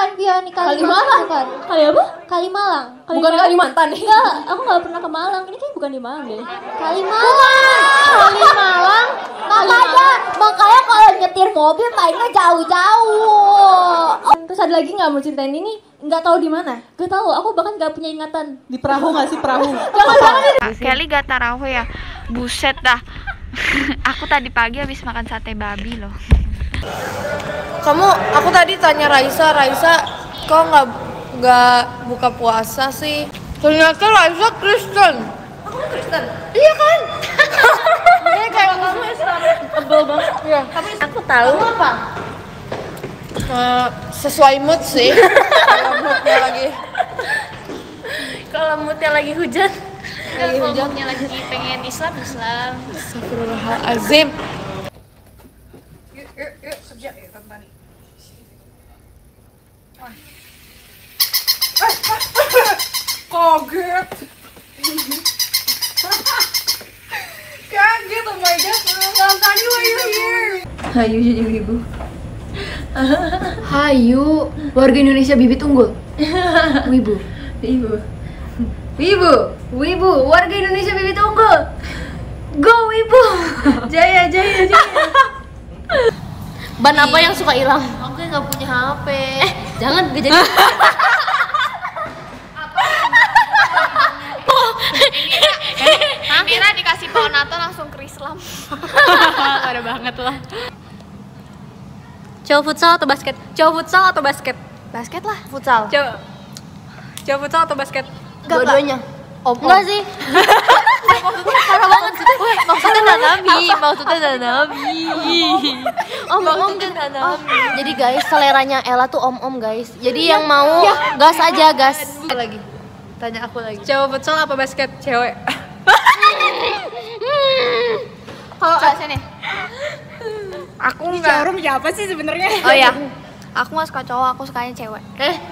bukan Vioni Kalimalang bukan. Kali apa? Kalimalang. Bukan Kalimantan. Enggak, aku nggak pernah ke Malang. Ini kayak bukan di Malang deh. Kalimalang. Makanya kalau nyetir mobil mainnya jauh-jauh. Terus ada lagi nggak mau ceritain ini? Nggak tahu di mana? Gak tahu, aku bahkan gak punya ingatan. Di perahu nggak sih perahu? Jangan Kelly gak tarawih ya. Buset dah. Aku tadi pagi habis makan sate babi loh. Aku tadi tanya Raisa, kok nggak buka puasa sih? Ternyata Raisa Kristen. Aku Kristen. Iya kan? Ini kayak kamu Islam. Tebel banget. Iya. Tapi aku tahu. Kamu apa? Sesuai mood sih. Kalau moodnya lagi. Kalau moodnya lagi hujan. Lagi hujan. Moodnya lagi pengen Islam. Astagfirullahaladzim. Yuk, kerja ya Tantani. Kaget. Kaget, oh my god. Tantani, why you here? Hayu jadi ibu. Hayu, warga Indonesia bibit unggul. Wibu. Wibu, warga Indonesia bibit unggul. Go Wibu. Jaya. Ban apa yang suka hilang? Aku nggak punya HP. Jangan gak jadi. Mira dikasih pohon nato langsung ke Islam. Ada banget lah. Cowok futsal atau basket? Basket lah. Futsal. Cowok futsal atau basket? Dua-duanya. Enggak sih. Parah banget sih. Maksudnya Nanabi. Om Nanabi. Jadi guys, seleranya Ella tuh om guys. Jadi yang mau gas aja gas. Lagi. Tanya aku lagi. Cowok futsal apa basket? Cewek. Kalau sini. Aku Jarum siapa sih sebenarnya? Oh ya. Aku nggak suka cowok, aku sukanya cewek.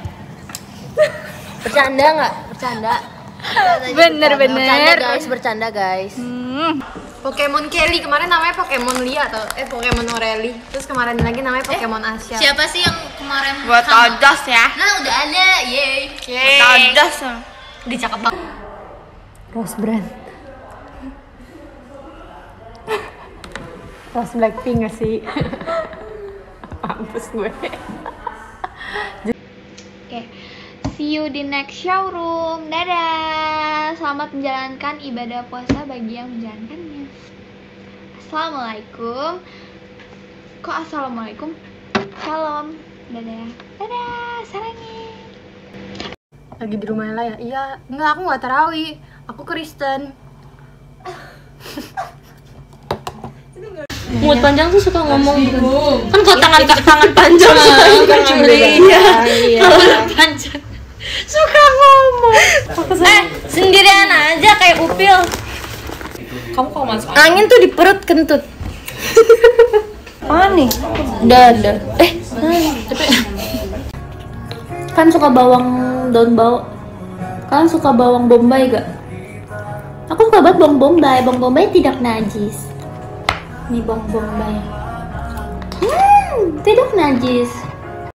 bercanda nggak? Bercanda. Bener. Bercanda guys. Pokemon Kelly kemarin namanya Pokemon Lia atau Pokemon Oreli. Terus kemarin lagi namanya Pokemon Asia. Siapa sih yang kemarin? Buat Tadas ya. Nah, udah ada. Yeay. Tadas. Dicakap banget. Rose Brand. Rose Blackpink gak sih? Mampus gue. Oke. See you di next showroom. Dadah. Selamat menjalankan ibadah puasa bagi yang menjalankannya. Assalamualaikum. Kok assalamualaikum? Shalom. Dadah. Sarangnya. Lagi di rumah Ella ya? Iya. Enggak, aku gak tarawih. Aku Kristen. Mulut panjang tuh suka ngomong gitu. Kan kalau tangan panjang suka Kalau panjang suka ngomong. Sendirian aja kayak upil. Kamu kalau masuk Angin tuh di perut kentut. mana nih? Udah. Kan suka bawang daun bawang. Kan suka bawang bombay gak? Aku suka banget bawang bombay. Bawang bombay tidak najis. Ini bawang bombay. Tidak najis.